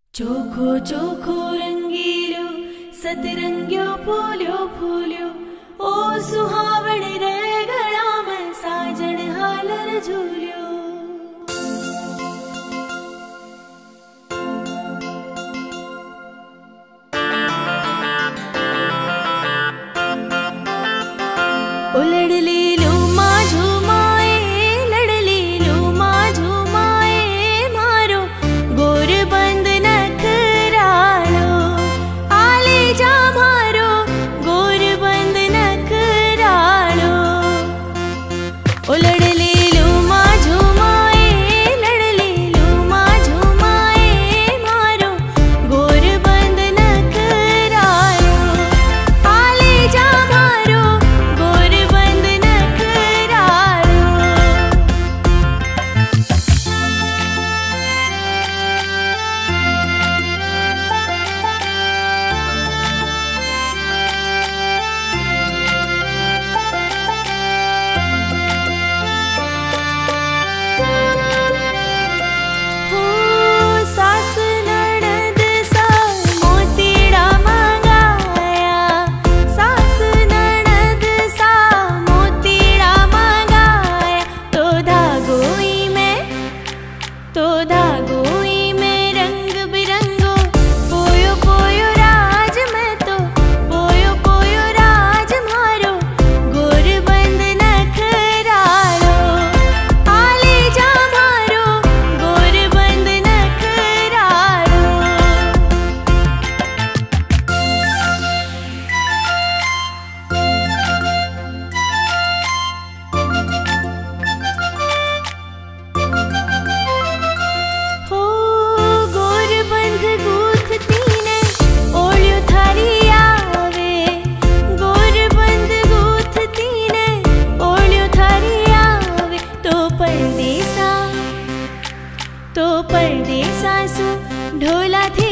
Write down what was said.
चोखो चोखो रंगीलो सतरंगियो फूल्यो फूल्यो ओ सुहावण रे गला में साजन हालर झूल्यो। उलड़ ली लो माँ झूमाए लड़ ली लो माँ झूमाए मारो गोर बंद नखरालो आले जा मारो गोर बंद नखरालो। उलड़ ली लो माँ झूमाए लड़ ली लो माँ झूमाए मारो गोर बंद नखरालो आले जा मारो गोर बंद नखरालो। हो सास ननद सा मोतीड़ा मंगाया सास ननद सा मोतीड़ा मंगाया तो धागोई में रंग बिरंगो पोयो पोयो राज में तो पोयो पोयो राज मारो गोर बंद नखरालो आले जा मारो गोर बंद नखरालो। हो गोर बंद गूथती ने ओलियो थारी आवे गोर बंद गूथती ने ओलियो थारी आवे तो परदेसा सु ढोला थे